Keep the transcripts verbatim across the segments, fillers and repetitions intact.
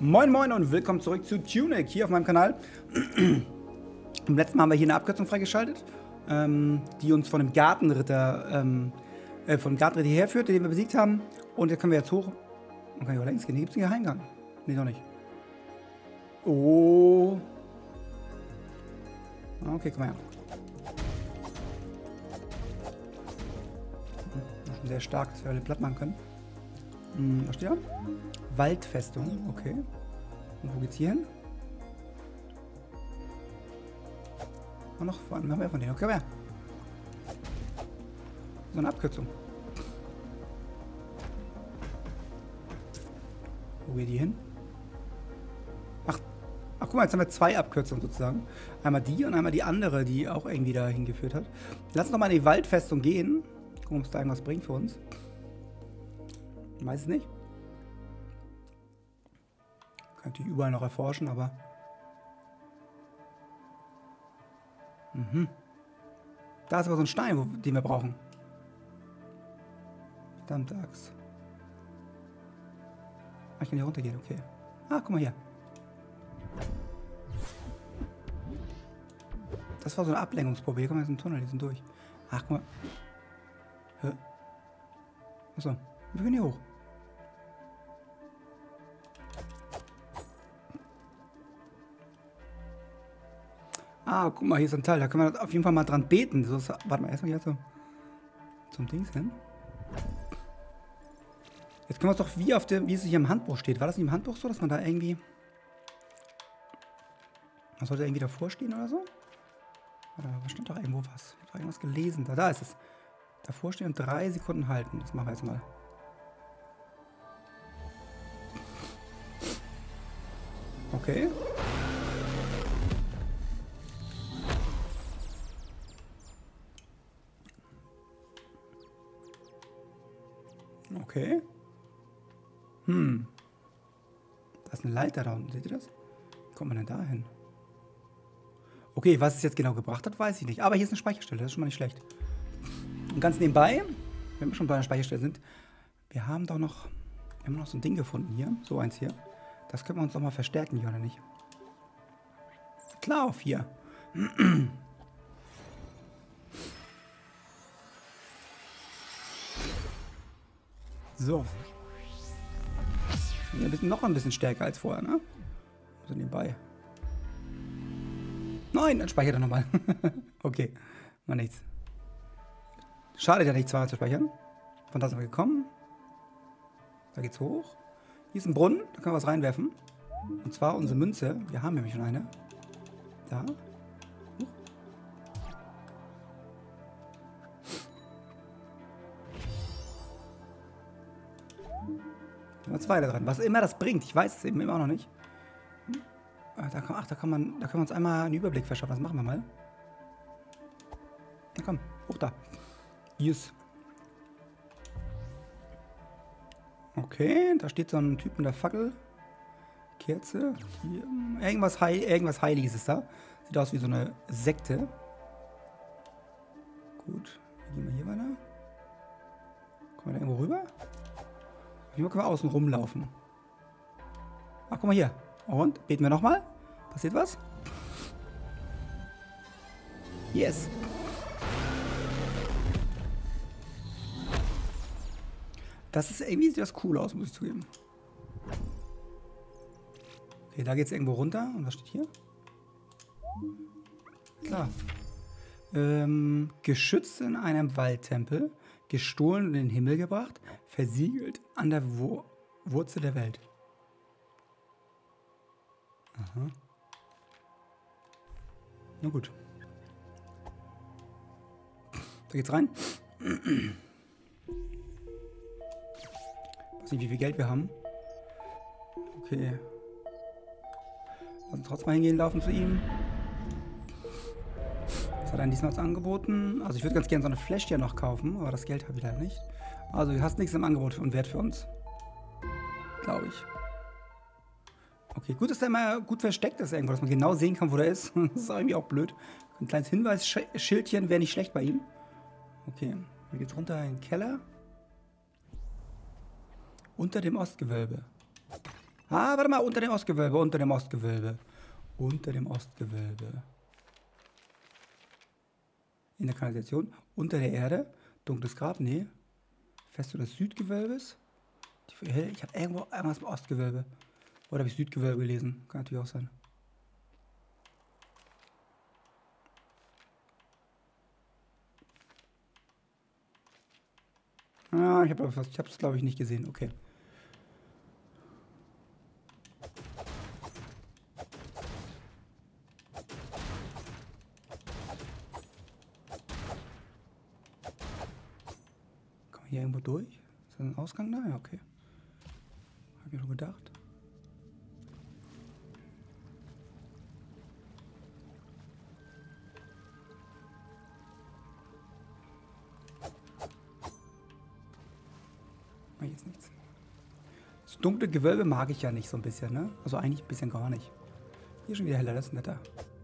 Moin Moin und willkommen zurück zu Tunic hier auf meinem Kanal. Im letzten Mal haben wir hier eine Abkürzung freigeschaltet, ähm, die uns von dem Gartenritter, ähm, äh, von dem Gartenritter hierher führte, den wir besiegt haben. Und jetzt können wir jetzt hoch. Man kann hier auch längs gehen. Hier gibt es einen Geheimgang. Nee, doch nicht. Oh. Okay, komm mal her. Das ist schon sehr stark, dass wir alle platt machen können. Hm, was steht da? Waldfestung, okay. Und wo geht's hier hin? Und noch vor allem haben wir von denen. Okay, wer? So eine Abkürzung. Wo geht die hin? Ach, ach, guck mal, jetzt haben wir zwei Abkürzungen sozusagen. Einmal die und einmal die andere, die auch irgendwie da hingeführt hat. Lass uns noch mal in die Waldfestung gehen. Gucken, ob es da irgendwas bringt für uns. Ich weiß es nicht. Könnte ich überall noch erforschen, aber... Mhm. Da ist aber so ein Stein, wo, den wir brauchen. Verdammte Axt. Ah, ich kann hier runtergehen, okay. Ah, guck mal hier. Das war so eine Ablenkungsprobe. Hier kommen wir jetzt in den Tunnel, die sind durch. Ach, guck mal. Hä? Achso, wir können hier hoch. Ah, guck mal, hier ist ein Teil. Da können wir auf jeden Fall mal dran beten. So ist, warte mal, erstmal hier zum, zum Dings hin. Jetzt können wir es doch wie auf der, wie es hier im Handbuch steht. War das nicht im Handbuch so, dass man da irgendwie... Man sollte irgendwie davor stehen oder so? Oder da stand doch irgendwo was. Ich habe doch irgendwas gelesen. Da, da ist es. Davor stehen und drei Sekunden halten. Das machen wir jetzt mal. Okay. Okay. Hm. Da ist eine Leiter da unten. Seht ihr das? Wie kommt man denn da hin? Okay, was es jetzt genau gebracht hat, weiß ich nicht. Aber hier ist eine Speicherstelle. Das ist schon mal nicht schlecht. Und ganz nebenbei, wenn wir schon bei einer Speicherstelle sind, wir haben doch noch, wir haben noch so ein Ding gefunden hier. So eins hier. Das können wir uns doch mal verstärken hier, oder nicht? Klar, auf hier. So. Hier ein bisschen, noch ein bisschen stärker als vorher, ne? So nebenbei. Nein, dann speichert er nochmal. Okay, mal nichts. Schade ja nicht, zweimal zu speichern. Von da sind wir gekommen. Da geht's hoch. Hier ist ein Brunnen, da können wir was reinwerfen. Und zwar unsere Münze. Wir haben nämlich schon eine. Da. Huch. Da haben wir zwei da dran. Was immer das bringt, ich weiß es eben immer noch nicht. Da kann, ach, da kann man, da können wir uns einmal einen Überblick verschaffen. Das machen wir mal. Na komm, hoch da. Yes. Okay, da steht so ein Typ mit der Fackel. Kerze. Hier. Irgendwas, Heil, irgendwas Heiliges ist da. Sieht aus wie so eine Sekte. Gut. Gehen wir hier weiter. Kommen wir da irgendwo rüber? Hier können wir außen rumlaufen. Ach, guck mal hier. Und? Beten wir nochmal? Passiert was? Yes. Das ist irgendwie, sieht das cool aus, muss ich zugeben. Okay, da geht es irgendwo runter. Und was steht hier? Klar. Ähm, geschützt in einem Waldtempel, gestohlen und in den Himmel gebracht, versiegelt an der Wur Wurzel der Welt. Aha. Na gut. Da geht's rein. Ich weiß nicht, wie viel Geld wir haben. Okay. Lass uns trotzdem mal hingehen, laufen zu ihm. Was hat er diesmal was angeboten? Also ich würde ganz gerne so eine Fläschchen noch kaufen, aber das Geld habe ich leider nicht. Also du hast nichts im Angebot und Wert für uns. Glaube ich. Okay, gut, dass der immer gut versteckt ist irgendwo, dass man genau sehen kann, wo der ist. Das ist irgendwie auch blöd. Ein kleines Hinweisschildchen wäre nicht schlecht bei ihm. Okay, hier geht's runter in den Keller. Unter dem Ostgewölbe. Ah, warte mal, unter dem Ostgewölbe, unter dem Ostgewölbe. Unter dem Ostgewölbe. In der Kanalisation. Unter der Erde. Dunkles Grab, nee. Festung des Südgewölbes. Ich habe irgendwo irgendwas im Ostgewölbe. Oder habe ich Südgewölbe gelesen? Kann natürlich auch sein. Ah, ich habe es, glaube ich, nicht gesehen. Okay. Kann man hier irgendwo durch? Ist da ein Ausgang da? Ja, okay. Hab ich schon gedacht. Hier ist nichts. Das dunkle Gewölbe mag ich ja nicht so ein bisschen, ne? Also eigentlich ein bisschen gar nicht. Hier schon wieder heller, das ist netter.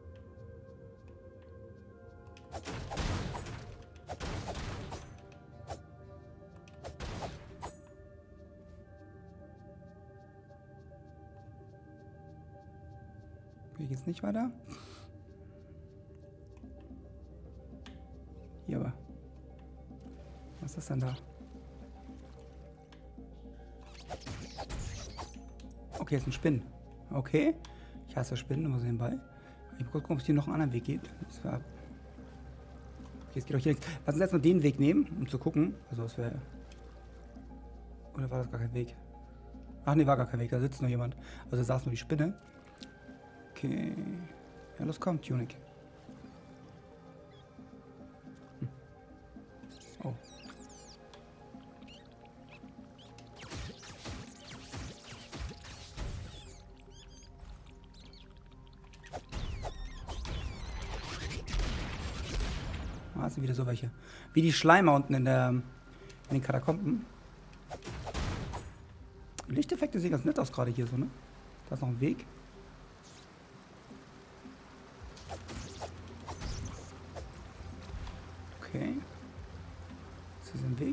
Hier geht's nicht weiter. Hier aber. Was ist das denn da? Okay, ist ein Spinnen. Okay. Ich hasse Spinnen, immer so nebenbei. Ich muss gucken, ob es hier noch einen anderen Weg gibt. Das war okay, es geht auch hier nichts. Lass uns jetzt mal den Weg nehmen, um zu gucken. Also es wäre. Oder war das gar kein Weg? Ach nee, war gar kein Weg. Da sitzt noch jemand. Also da saß nur die Spinne. Okay. Ja, los kommt, Tunic. Hm. Oh. Ah, das sind wieder so welche. Wie die Schleimer unten in, der, in den Katakomben. Lichteffekte sehen ganz nett aus gerade hier so, ne? Da ist noch ein Weg. Okay. Ist das ein Weg?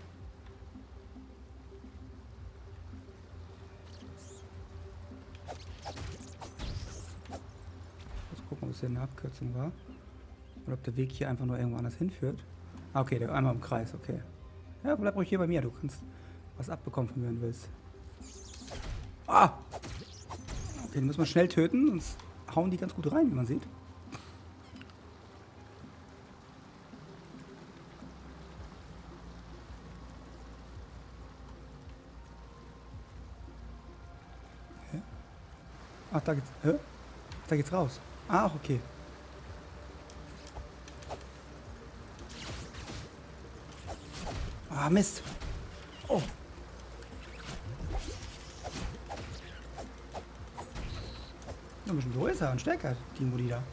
Ich muss gucken, ob es hier eine Abkürzung war. Oder ob der Weg hier einfach nur irgendwo anders hinführt. Ah, okay, der einmal im Kreis, okay. Ja, bleib ruhig hier bei mir, du kannst was abbekommen von mir, wenn du willst. Ah! Okay, den muss man schnell töten, sonst hauen die ganz gut rein, wie man sieht. Hä? Ach, da geht's. Hä? Da geht's raus. Ah, okay. Ah, Mist. Oh. Ein bisschen größer und stärker, die Modi da.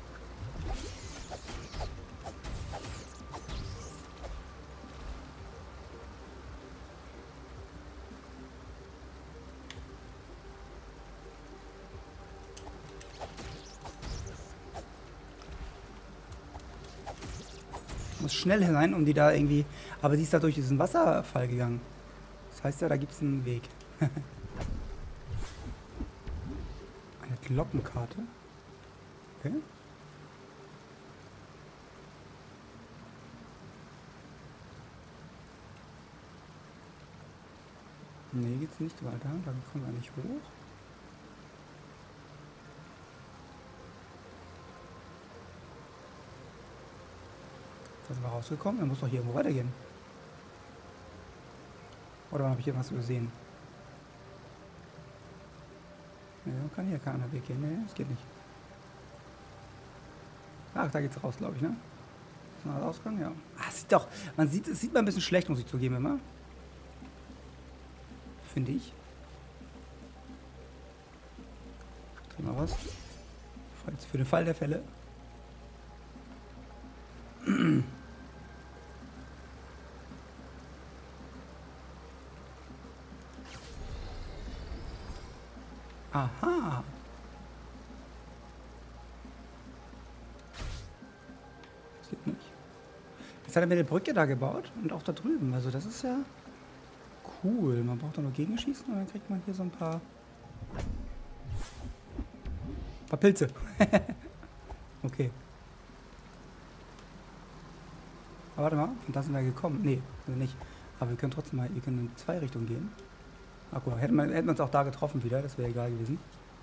Muss schnell hinein, um die da irgendwie... Aber sie ist da durch diesen Wasserfall gegangen. Das heißt ja, da gibt es einen Weg. Eine Glockenkarte. Okay. Nee, geht's nicht weiter. Da kommen wir nicht hoch. Da sind wir rausgekommen. Dann muss doch hier irgendwo weitergehen. Oder habe ich hier was übersehen? Ja, kann hier keiner Weg gehen. Nee, das geht nicht. Ach, da geht's raus, glaube ich, ne? Ist noch ein Ausgang? Ja. Ah, sieht doch. Man sieht, es sieht mal ein bisschen schlecht, muss ich zugeben, immer. Finde ich. Kriegen wir was? Falls für den Fall der Fälle. Aha. Das geht nicht. Jetzt hat er mir eine Brücke da gebaut und auch da drüben. Also das ist ja cool. Man braucht da nur Gegenschießen und dann kriegt man hier so ein paar Ein paar Pilze. Okay. Aber warte mal, von da sind wir gekommen. Nee, also nicht. Aber wir können trotzdem mal, wir können in zwei Richtungen gehen. Ach guck mal, hätten wir, hätten wir uns auch da getroffen wieder, das wäre egal gewesen.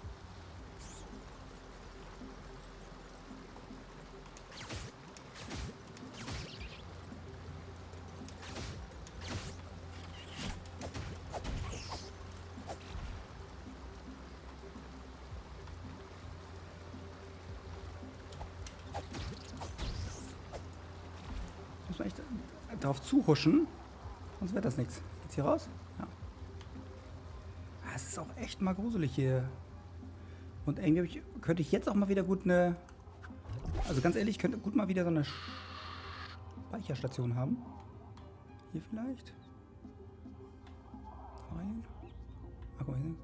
Muss man echt drauf zuhuschen, sonst wird das nichts. Geht's hier raus? Ja. Es ist auch echt mal gruselig hier. Und irgendwie ich, könnte ich jetzt auch mal wieder gut eine... Also ganz ehrlich, ich könnte gut mal wieder so eine Speicherstation haben. Hier vielleicht? Rein. Ach, guck mal hier.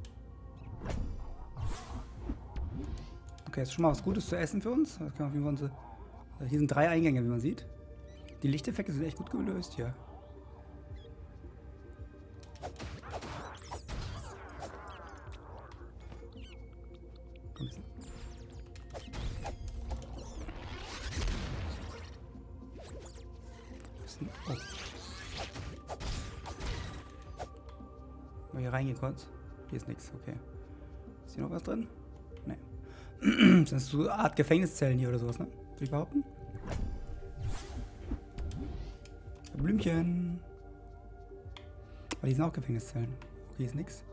Okay, das ist schon mal was Gutes zu essen für uns. Das kann man unsere, hier sind drei Eingänge, wie man sieht. Die Lichteffekte sind echt gut gelöst hier. Oh. Mal hier reingehen kurz. Hier ist nichts, okay. Ist hier noch was drin? Nee. Das ist so eine Art Gefängniszellen hier oder sowas, ne? Würde ich behaupten? Blümchen. Aber die sind auch Gefängniszellen. Okay, hier ist nix.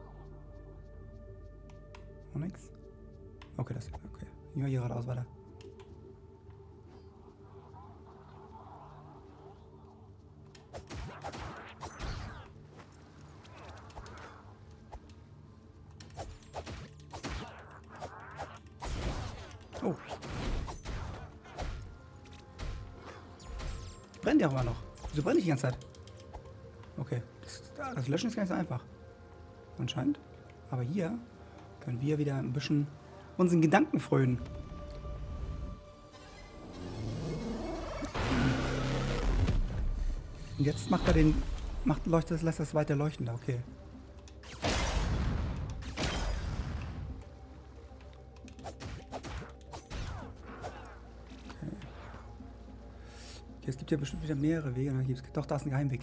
Noch nix. Okay, das ist okay. Gehen wir hier geradeaus weiter. Oh. Brennt ja auch immer noch. Wieso brennt ich die ganze Zeit? Okay. Das, das Löschen ist gar nicht so einfach. Anscheinend. Aber hier können wir wieder ein bisschen unseren Gedanken frönen. Und jetzt macht er den. Macht leuchtet das, lässt das weiter leuchten da, okay. Es gibt ja bestimmt wieder mehrere Wege. Doch, da ist ein Geheimweg.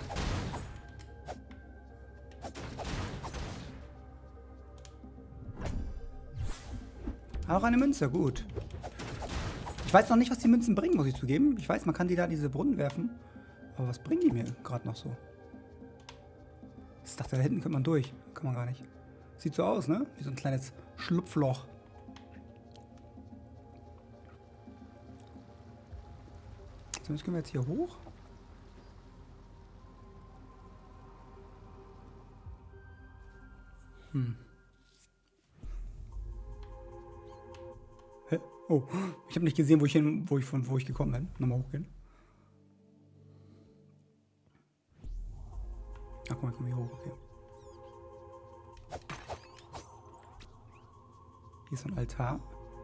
Auch eine Münze, gut. Ich weiß noch nicht, was die Münzen bringen, muss ich zugeben. Ich weiß, man kann die da in diese Brunnen werfen. Aber was bringen die mir gerade noch so? Ich dachte, da hinten könnte man durch. Kann man gar nicht. Sieht so aus, ne? Wie so ein kleines Schlupfloch. So, jetzt können wir jetzt hier hoch. Hm. Hä? Oh, ich habe nicht gesehen, wo ich hin, wo ich von wo ich gekommen bin. Nochmal hochgehen. Ach, guck mal, komm hier hoch, okay. Hier ist ein Altar.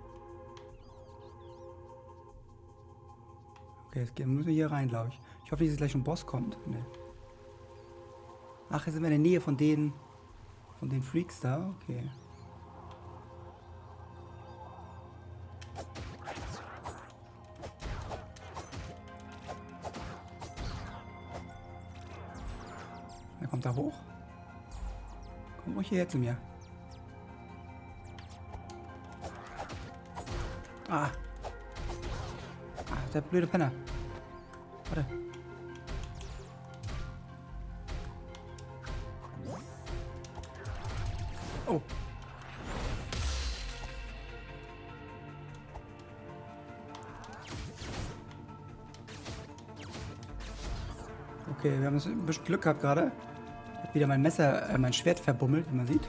Okay, jetzt müssen wir hier rein, glaube ich. Ich hoffe, dass gleich ein Boss kommt. Nee. Ach, jetzt sind wir in der Nähe von den von den Freaks da. Okay. Er kommt da hoch. Komm ruhig hierher zu mir. Ah. Ah, der blöde Penner. Warte. Oh. Okay, wir haben ein bisschen Glück gehabt gerade. Ich habe wieder mein Messer, äh, mein Schwert verbummelt, wie man sieht.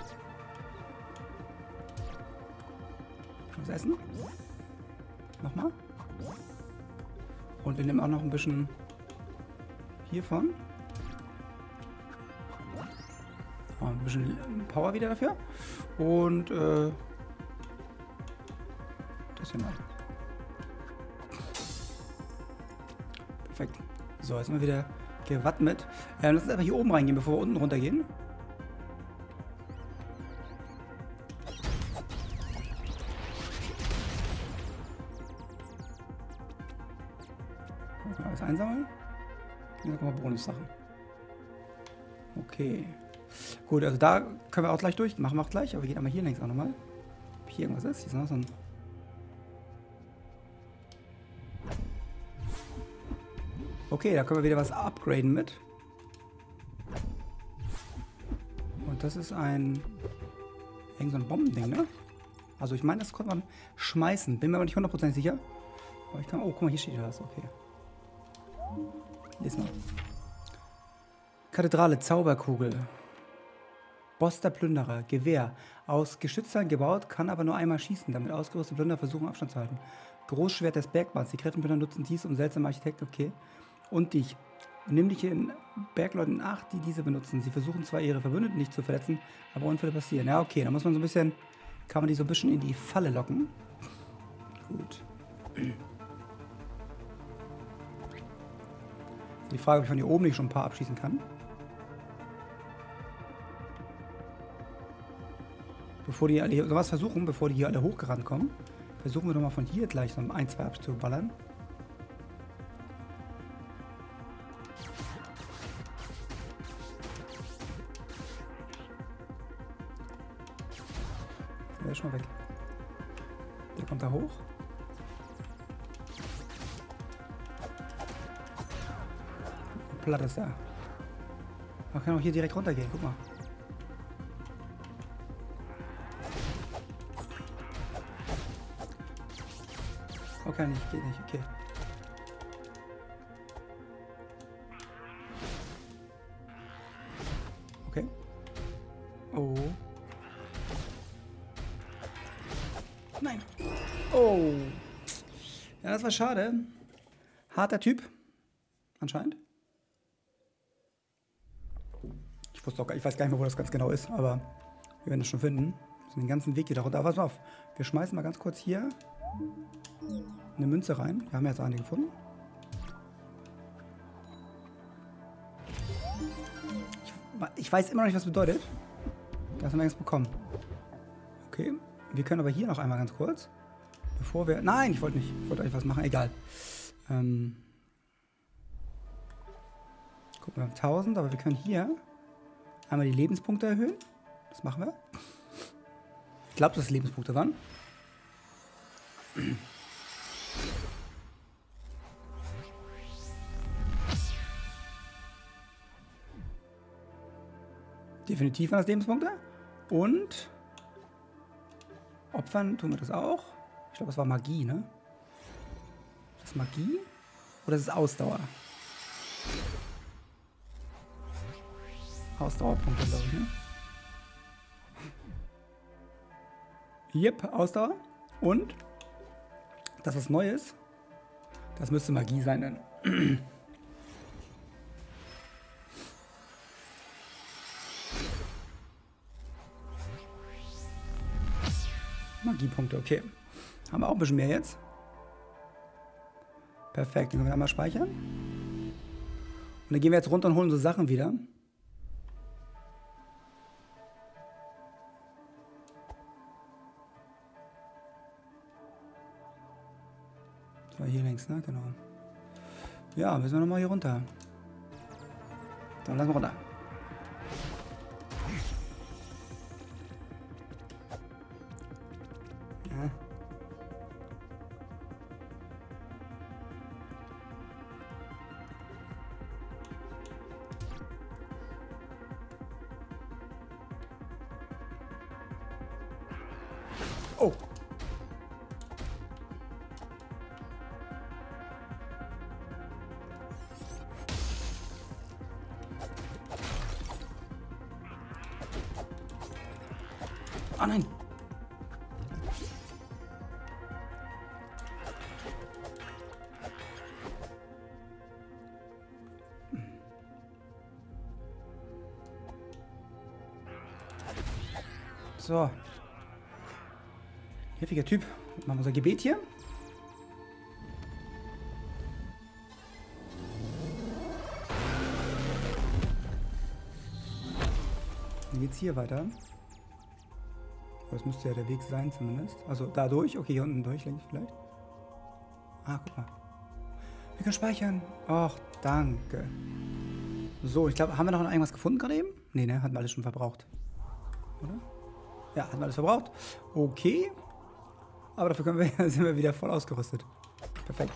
Was essen? Nochmal. Und wir nehmen auch noch ein bisschen hiervon. Oh, ein bisschen Power wieder dafür. Und äh, das hier mal. Perfekt. So, jetzt sind wir wieder gewappnet. Äh, lass uns einfach hier oben reingehen, bevor wir unten runtergehen. Muss man alles einsammeln. Hier kommen Bonussachen. Okay. Gut, also da können wir auch gleich durch. Machen wir auch gleich, aber wir gehen einmal hier längs auch nochmal. Ob hier irgendwas ist? Hier ist noch so ein... Okay, da können wir wieder was upgraden mit. Und das ist ein... Irgend so ein Bombending, ne? Also ich meine, das konnte man schmeißen. Bin mir aber nicht hundertprozentig sicher. Aber ich kann... Oh, guck mal, hier steht das. Okay. Lies mal. Kathedrale, Zauberkugel. Boss der Plünderer, Gewehr. Aus Geschützteilen gebaut, kann aber nur einmal schießen. Damit ausgerüstete Plünderer versuchen, Abstand zu halten. Großschwert des Bergmanns. Die Kräftenplünderer nutzen dies, um seltsame Architekten... Okay. Und dich. Nimm dich in Bergleuten in Acht, die diese benutzen. Sie versuchen zwar ihre Verbündeten nicht zu verletzen, aber Unfälle passieren. Ja, okay, da muss man so ein bisschen... Kann man die so ein bisschen in die Falle locken. Gut. Die Frage, ob ich von hier oben nicht schon ein paar abschießen kann. Bevor die alle sowas versuchen, bevor die hier alle hochgerannt kommen, versuchen wir doch mal von hier gleich so ein, zwei abzuballern. Der ist schon weg. Der kommt da hoch. Platt ist er. Man kann auch hier direkt runtergehen, guck mal. Okay, nicht, geht nicht, okay. Okay. Oh. Nein. Oh. Ja, das war schade. Harter Typ. Anscheinend. Ich wusste auch, ich weiß gar nicht mehr, wo das ganz genau ist, aber wir werden das schon finden. Wir müssen den ganzen Weg hier darunter. Aber pass mal auf. Wir schmeißen mal ganz kurz hier eine Münze rein. Wir haben jetzt eine gefunden. Ich, ich weiß immer noch nicht, was das bedeutet. Das haben wir jetzt bekommen. Okay. Wir können aber hier noch einmal ganz kurz. Bevor wir... Nein, ich wollte nicht. Ich wollte euch was machen. Egal. Ähm... Gucken wir, tausend, aber wir können hier einmal die Lebenspunkte erhöhen. Das machen wir. Ich glaube, dass es Lebenspunkte waren. Definitiv waren das Lebenspunkte. Und opfern tun wir das auch. Ich glaube, das war Magie, ne? Ist das Magie? Oder ist es Ausdauer? Ausdauerpunkte, glaube ich, ne? Yep, Ausdauer. Und das, was neu ist, das müsste Magie sein, dann. Magiepunkte, okay. Haben wir auch ein bisschen mehr jetzt. Perfekt, den können wir einmal speichern. Und dann gehen wir jetzt runter und holen so Sachen wieder. Das war hier links, ne? Genau. Ja, müssen wir nochmal hier runter. Dann lassen wir runter. Ja. Oh. Ah nein. So. Heftiger Typ. Machen wir unser Gebet hier. Dann geht's hier weiter. Das müsste ja der Weg sein zumindest. Also da durch. Okay, hier unten durch, denke ich vielleicht. Ah, guck mal. Wir können speichern. Och, danke. So, ich glaube, haben wir noch irgendwas gefunden gerade eben? Nee, ne? Hatten wir alles schon verbraucht. Oder? Ja, hatten wir alles verbraucht. Okay. Aber dafür können wir, sind wir wieder voll ausgerüstet. Perfekt.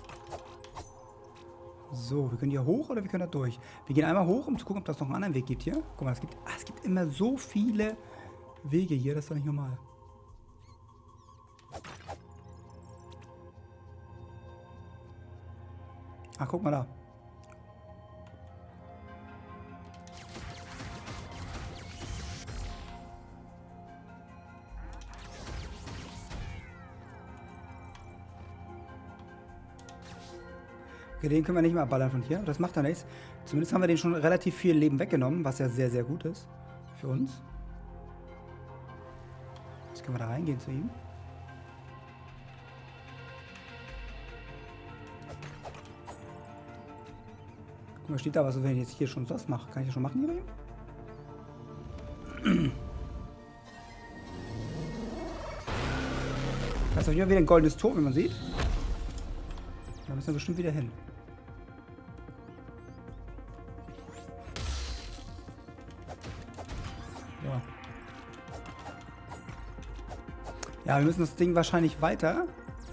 So, wir können hier hoch oder wir können da durch. Wir gehen einmal hoch, um zu gucken, ob das noch einen anderen Weg gibt hier. Guck mal, es gibt, ah, es gibt immer so viele Wege hier. Das ist doch nicht normal. Ach, guck mal da. Okay, den können wir nicht mehr abballern von hier. Das macht ja nichts. Zumindest haben wir den schon relativ viel Leben weggenommen, was ja sehr, sehr gut ist. Für uns. Jetzt können wir da reingehen zu ihm. Guck mal, steht da was, wenn ich jetzt hier schon das mache. Kann ich das schon machen hier bei ihm? Das ist auf jeden Fall wieder ein goldenes Tor, wie man sieht. Da müssen wir bestimmt wieder hin. Ja. Ja, wir müssen das Ding wahrscheinlich weiter.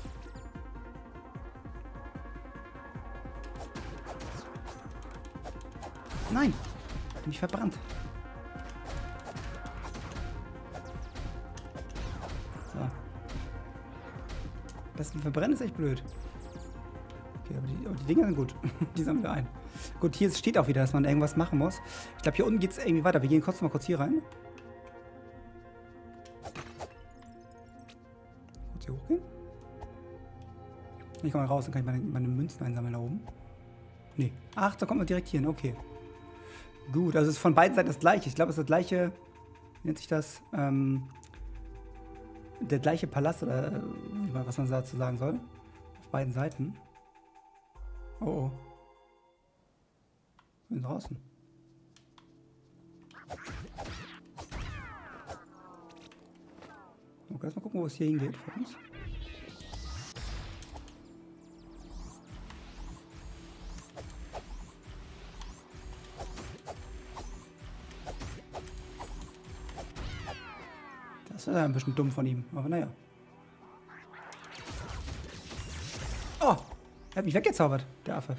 Nein! Ich bin mich verbrannt. So. Das Verbrennen ist echt blöd. Okay, aber die, aber die Dinger sind gut. Die sammeln wir ein. Gut, hier steht auch wieder, dass man irgendwas machen muss. Ich glaube, hier unten geht es irgendwie weiter. Wir gehen kurz mal kurz hier rein. Kurz hier hochgehen. Ich komme mal raus, dann kann ich meine, meine Münzen einsammeln da oben. Nee. Ach, da kommt man direkt hier hin. Okay. Gut, also es ist von beiden Seiten das gleiche. Ich glaube, es ist das gleiche, wie nennt sich das? Ähm, der gleiche Palast oder äh, was man dazu sagen soll. Auf beiden Seiten. Oh oh. Wir sind draußen. Okay, lass mal gucken, wo es hier hingeht für uns. Das ist ein bisschen dumm von ihm, aber naja. Oh! Er hat mich weggezaubert, der Affe.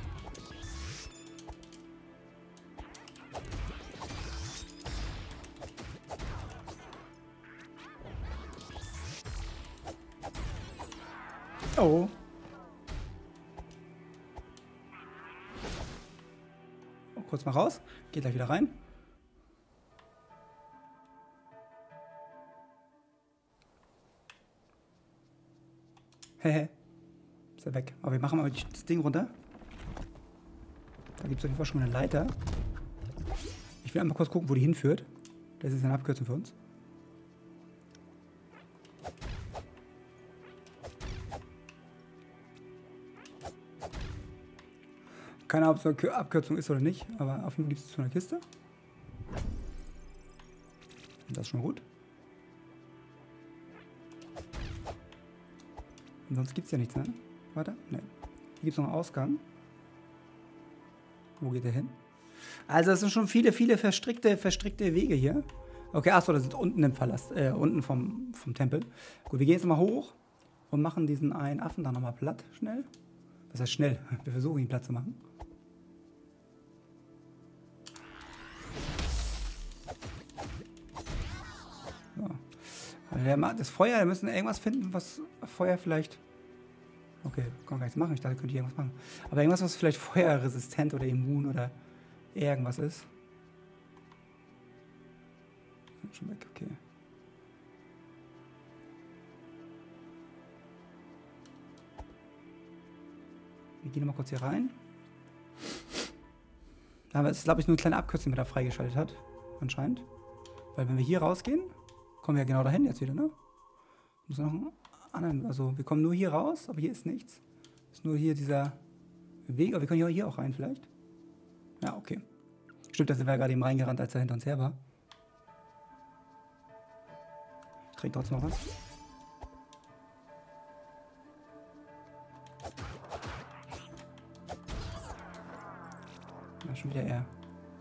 Oh. Oh, kurz mal raus. Geht gleich wieder rein. Hehe. Ist er weg. Aber wir machen mal das Ding runter. Da gibt es auf jeden Fall schon eine Leiter. Ich will einmal kurz gucken, wo die hinführt. Das ist eine Abkürzung für uns. Keine Ahnung, ob es eine Abkürzung ist oder nicht, aber auf jeden Fall gibt es zu einer Kiste. Das ist schon gut. Und sonst gibt es ja nichts, ne? Warte, ne. Hier gibt es noch einen Ausgang. Wo geht der hin? Also es sind schon viele, viele verstrickte, verstrickte Wege hier. Okay, achso, das ist unten im Palast, äh, unten vom, vom Tempel. Gut, wir gehen jetzt mal hoch und machen diesen einen Affen da nochmal platt, schnell. Das heißt schnell, wir versuchen ihn platt zu machen. So. Das Feuer, wir müssen irgendwas finden, was Feuer vielleicht... Okay, kann man gar nichts machen. Ich dachte, könnte ich irgendwas machen. Aber irgendwas, was vielleicht feuerresistent oder immun oder irgendwas ist. Schon weg, okay. Wir gehen nochmal kurz hier rein. Aber es ist, glaube ich, nur eine kleine Abkürzung, die man da freigeschaltet hat. Anscheinend. Weil wenn wir hier rausgehen, kommen wir ja genau dahin jetzt wieder, ne? Muss noch einen anderen, also wir kommen nur hier raus, aber hier ist nichts. Ist nur hier dieser Weg, aber wir können hier auch rein vielleicht. Ja, okay. Stimmt, da sind wir ja gerade eben reingerannt, als er hinter uns her war. Ich trinke trotzdem noch was. Ja, schon wieder er.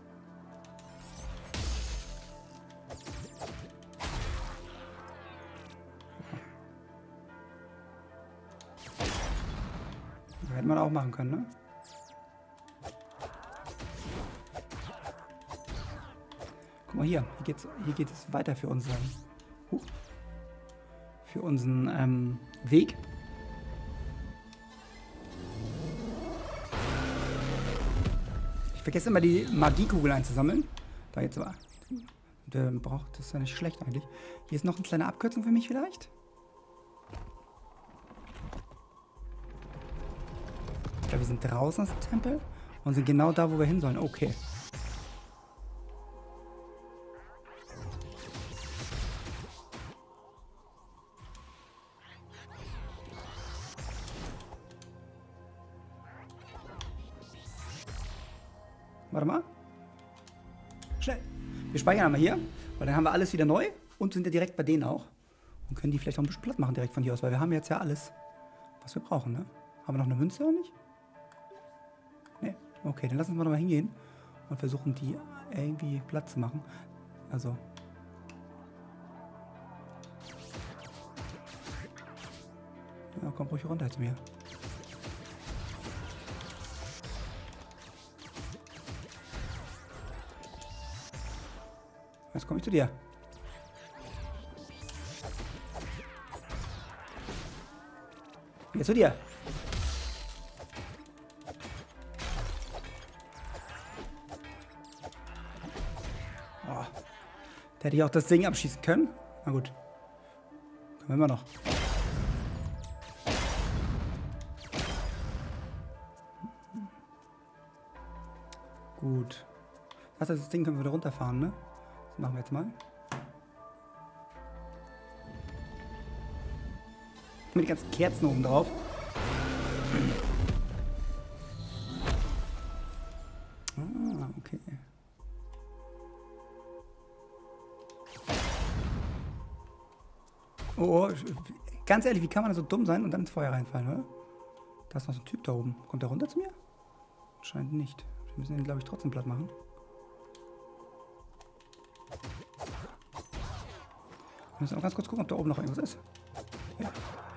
Das hätte man auch machen können, ne? Guck mal hier, hier, geht's, hier geht es weiter für unseren, uh, für unseren ähm, Weg. Ich vergesse immer die Magiekugel einzusammeln. Da jetzt war. Der braucht das ist ja nicht schlecht eigentlich. Hier ist noch eine kleine Abkürzung für mich vielleicht. Ich glaube, wir sind draußen aus dem Tempel und sind genau da, wo wir hin sollen. Okay. Warte mal. Schnell. Wir speichern einmal hier, weil dann haben wir alles wieder neu und sind ja direkt bei denen auch. Und können die vielleicht auch ein bisschen platt machen direkt von hier aus, weil wir haben jetzt ja alles, was wir brauchen, ne? Haben wir noch eine Münze oder nicht? Ne. Okay, dann lassen wir noch mal hingehen und versuchen, die irgendwie platt zu machen. Also. Ja, komm ruhig runter zu mir. Jetzt komme ich zu dir. Jetzt zu dir. Oh. Da hätte ich auch das Ding abschießen können. Na gut. Können wir immer noch. Gut. Das heißt, das Ding können wir wieder runterfahren, ne? Das machen wir jetzt mal. Mit den ganzen Kerzen oben drauf. Ah, okay. Oh, oh, ganz ehrlich, wie kann man so dumm sein und dann ins Feuer reinfallen, oder? Da ist noch so ein Typ da oben. Kommt der runter zu mir? Scheint nicht. Wir müssen ihn, glaube ich, trotzdem platt machen. Wir müssen auch ganz kurz gucken, ob da oben noch irgendwas ist. Ja.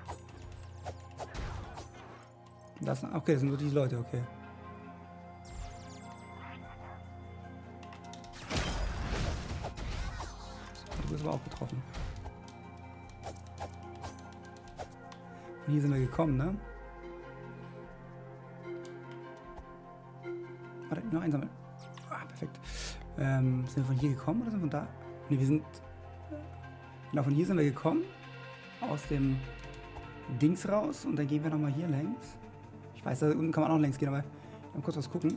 Das, okay, das sind nur diese Leute, okay. Du bist aber auch betroffen. Von hier sind wir gekommen, ne? Warte, nur einsammeln. Ah, perfekt. Ähm, sind wir von hier gekommen oder sind wir von da? Ne, wir sind... Genau, von hier sind wir gekommen. Aus dem Dings raus. Und dann gehen wir nochmal hier längs. Ich weiß, da unten kann man auch längs gehen, aber mal kurz was gucken.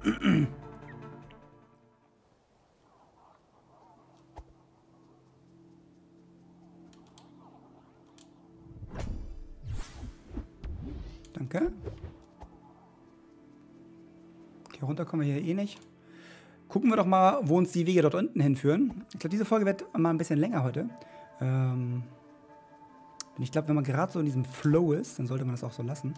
Danke. Okay, runter kommen wir hier eh nicht. Gucken wir doch mal, wo uns die Wege dort unten hinführen. Ich glaube, diese Folge wird mal ein bisschen länger heute. Ähm, und ich glaube, wenn man gerade so in diesem Flow ist, dann sollte man das auch so lassen.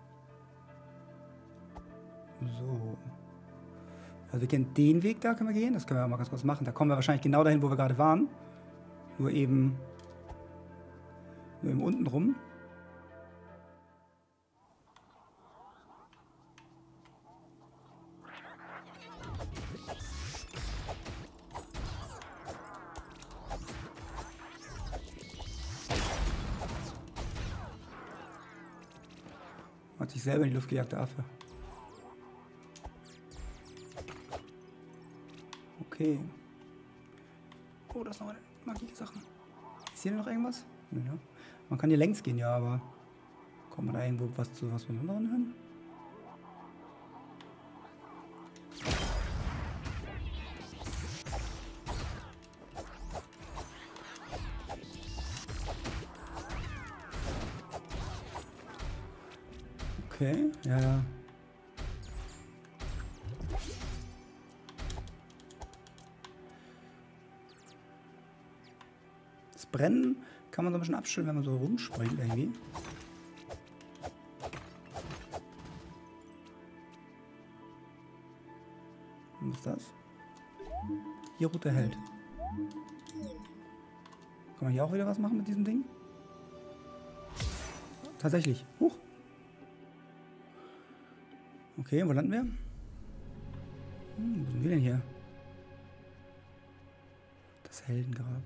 So. Also wir kennen den Weg, da können wir gehen. Das können wir mal ganz kurz machen. Da kommen wir wahrscheinlich genau dahin, wo wir gerade waren. Nur eben, nur eben unten rum. Hat sich selber in die Luft gejagt, der Affe. Okay. Oh, das ist noch eine magische Sache. Ist hier noch irgendwas? Nö, ne? Man kann hier längs gehen, ja, aber kommt man da irgendwo was zu was mit anderen hin? Okay, ja, ja. Das Brennen kann man so ein bisschen abstellen, wenn man so rumspringt irgendwie. Was ist das? Hier Route hält. Kann man hier auch wieder was machen mit diesem Ding? Tatsächlich. Huch. Okay, wo landen wir? Hm, wo sind wir denn hier? Das Heldengrab.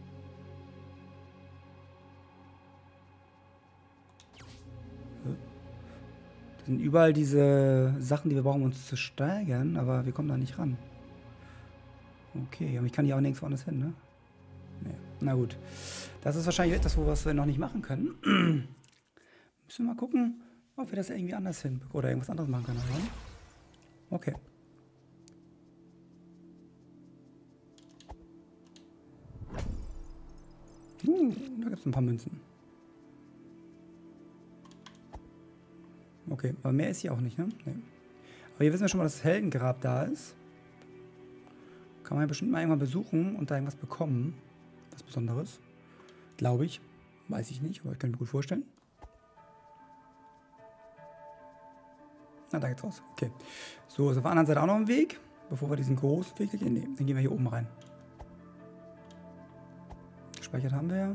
Das sind überall diese Sachen, die wir brauchen, um uns zu steigern, aber wir kommen da nicht ran. Okay, aber ich kann hier auch nirgends woanders hin, ne? Nee. Na gut. Das ist wahrscheinlich etwas, was wir noch nicht machen können. Müssen wir mal gucken, ob wir das irgendwie anders hin oder irgendwas anderes machen können. Oder? Okay. Uh, da gibt es ein paar Münzen. Okay, aber mehr ist hier auch nicht, ne? Nee. Aber hier wissen wir schon mal, dass das Heldengrab da ist. Kann man ja bestimmt mal irgendwann besuchen und da irgendwas bekommen. Was Besonderes. Glaube ich. Weiß ich nicht, aber ich kann mir gut vorstellen. Na, da geht's raus. Okay. So, ist auf der anderen Seite auch noch ein Weg. Bevor wir diesen großen Weg gehen. Nee, dann gehen wir hier oben rein. Gespeichert haben wir ja.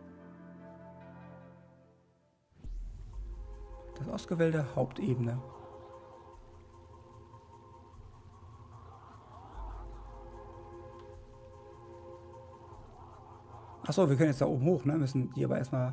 Das ausgewählte Hauptebene. Achso, wir können jetzt da oben hoch, ne? Müssen die aber erstmal.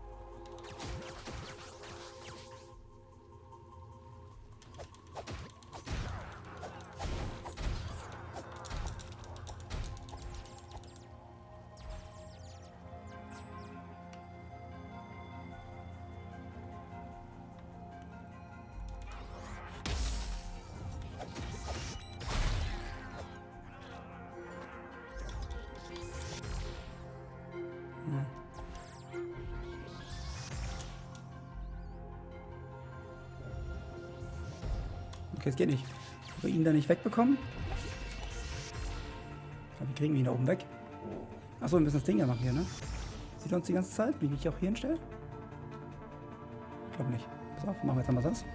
Okay, es geht nicht. Ob wir ihn da nicht wegbekommen? Aber wir kriegen ihn da oben weg. Achso, wir müssen das Ding ja machen hier, ne? Sieht er uns die ganze Zeit, wie ich mich auch hier hinstelle? Ich glaube nicht. Pass auf, machen wir jetzt einmal das.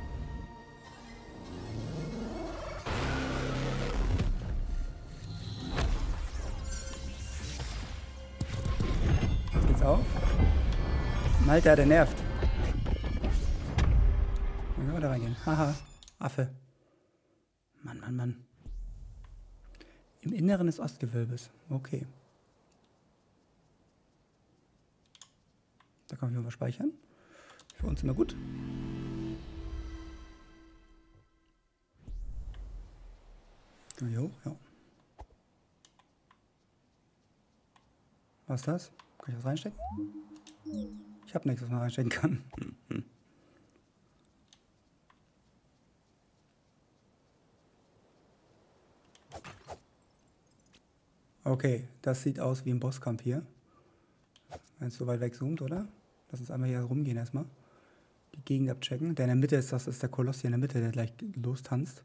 Jetzt geht's auf. Alter, der nervt. Dann können wir da reingehen. Haha. Affe. Mann, Mann, Mann. Im Inneren des Ostgewölbes. Okay. Da kann ich mal speichern. Für uns immer gut. Gehen wir hier hoch? Ja. Was ist das? Kann ich was reinstecken? Ich habe nichts, was man reinstecken kann. Okay, das sieht aus wie ein Bosskampf hier. Wenn es so weit weg zoomt, oder? Lass uns einmal hier rumgehen erstmal. Die Gegend abchecken. Der in der Mitte ist, das ist der Koloss hier in der Mitte, der gleich lostanzt.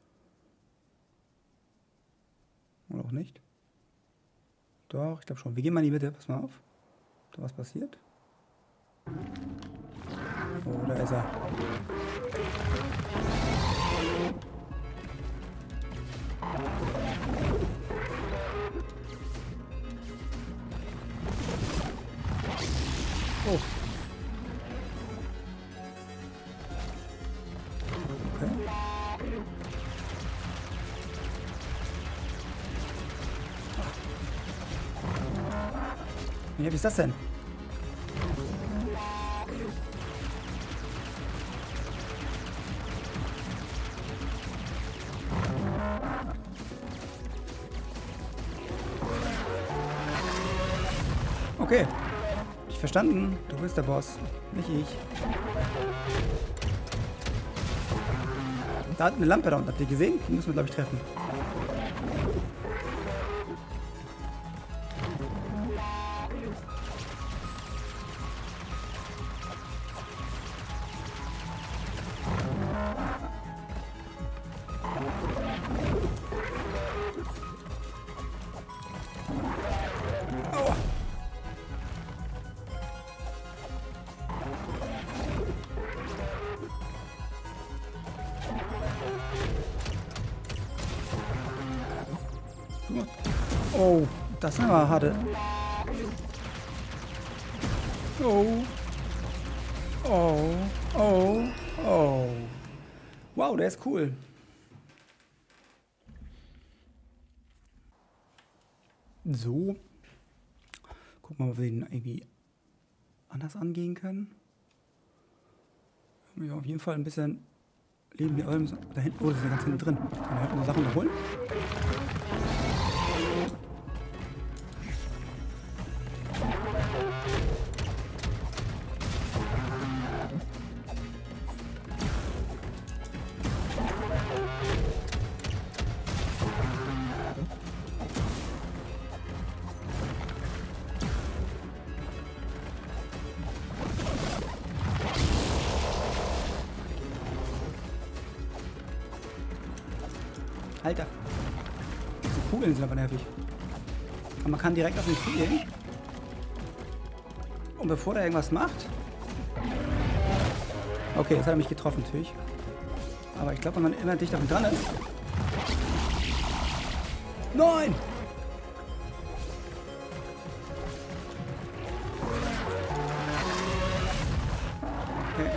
Oder auch nicht? Doch, ich glaube schon. Wir gehen mal in die Mitte, pass mal auf. Da was passiert. Oh, da ist er. Oh. Okay. Wie ist das denn? Okay. Ich verstanden. Du bist der Boss. Nicht ich. Da hat eine Lampe da unten. Habt ihr gesehen? Die müssen wir, glaube ich, treffen. Oh, das sind aber harte. Oh. Oh. Oh. Oh. Wow, der ist cool. So. Gucken wir mal, ob wir den irgendwie anders angehen können. Ja, auf jeden Fall ein bisschen Leben hier oben. Da hinten, oh, das ist ja ganz hinten drin. Kann man halt nur Sachen noch holen. Alter. Die Kugeln sind aber nervig. Aber man kann direkt auf den zielen. Und bevor der irgendwas macht... Okay, jetzt hat er mich getroffen natürlich. Aber ich glaube, wenn man immer dicht auf ihm dran ist... Nein! Okay.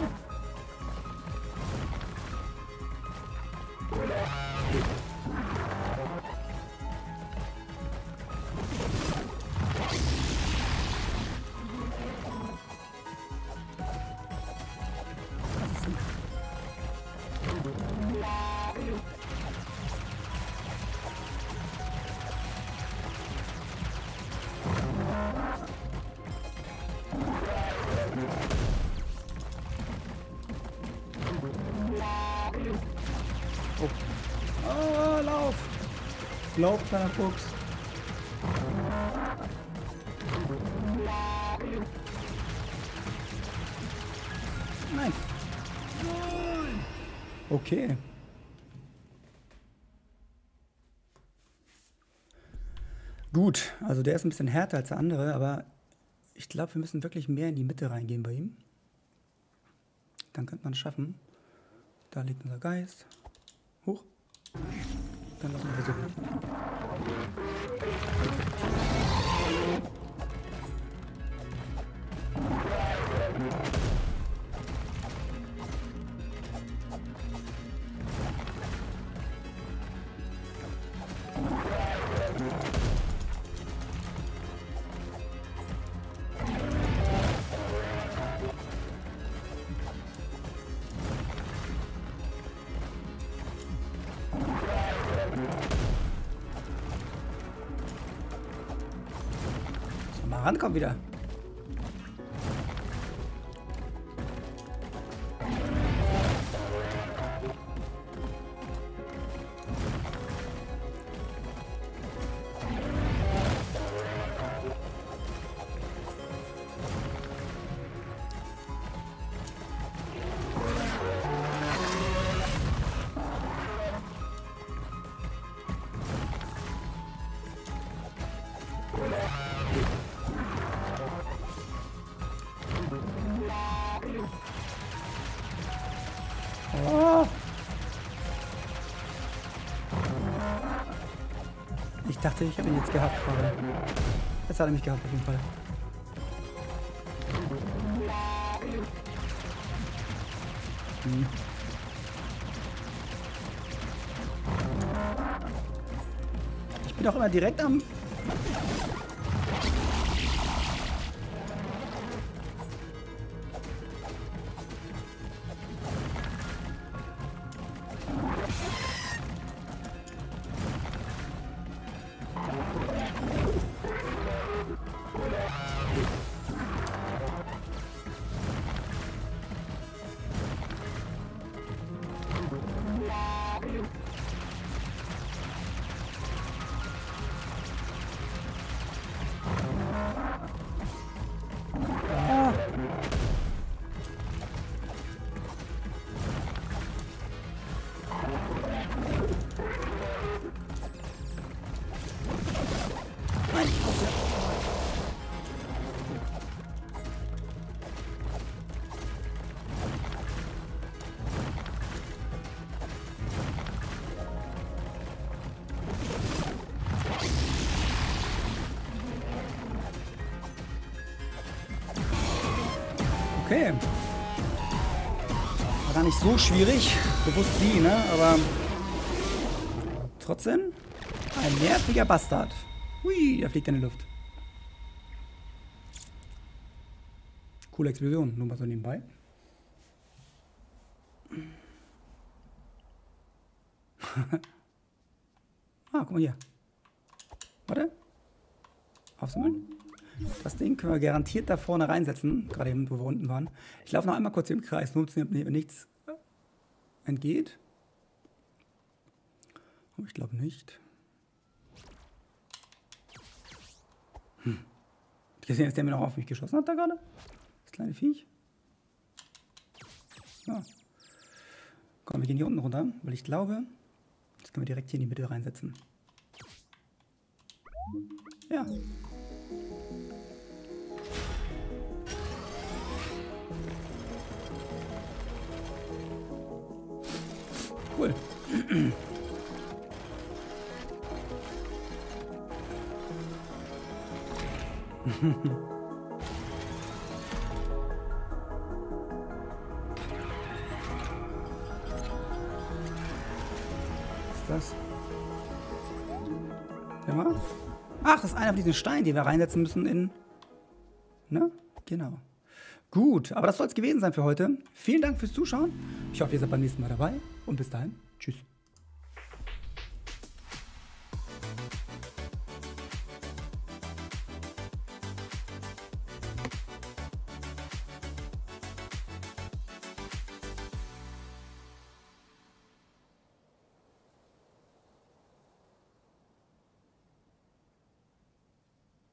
Oh, lauf! Lauf, kleiner Fuchs! Nein! Nein! Okay. Gut, also der ist ein bisschen härter als der andere, aber ich glaube, wir müssen wirklich mehr in die Mitte reingehen bei ihm. Dann könnte man es schaffen. Da liegt unser Geist. Hoch. Dann lassen wir versuchen. Rankommen wieder. Oh. Ich dachte, ich habe ihn jetzt gehabt, aber jetzt hat er mich gehabt auf jeden Fall. Hm. Ich bin auch immer direkt am... Okay. War gar nicht so schwierig. Bewusst die, ne? Aber trotzdem ein nerviger Bastard. Hui, der fliegt in die Luft. Coole Explosion, nur mal so nebenbei. Ah, guck mal hier. Warte. Aufsammeln. Das Ding können wir garantiert da vorne reinsetzen. Gerade eben, wo wir unten waren. Ich laufe noch einmal kurz im Kreis, nur damit mir nichts entgeht. Aber ich glaube nicht. Hm. Gesehen, dass der mir noch auf mich geschossen hat da gerade. Das kleine Viech. Ja. Komm, wir gehen hier unten runter, weil ich glaube, das können wir direkt hier in die Mitte reinsetzen. Ja. Cool. Das? Ja, mal. Ach, das ist einer von diesen Steinen, die wir reinsetzen müssen in... Ne? Genau. Gut, aber das soll es gewesen sein für heute. Vielen Dank fürs Zuschauen. Ich hoffe, ihr seid beim nächsten Mal dabei. Und bis dahin, tschüss.